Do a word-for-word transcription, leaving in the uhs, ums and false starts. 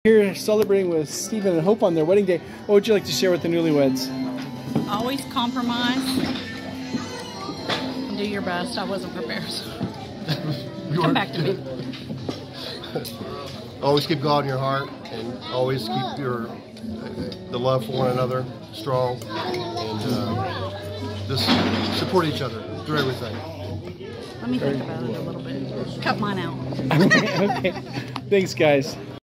Here celebrating with Stephen and Hope on their wedding day. What would you like to share with the newlyweds? Always compromise and do your best. I wasn't prepared. Come back to me. Always keep God in your heart, and always keep your the love for one another strong, and uh, just support each other through everything. Let me think about it a little bit. Cut mine out. Okay. Thanks, guys.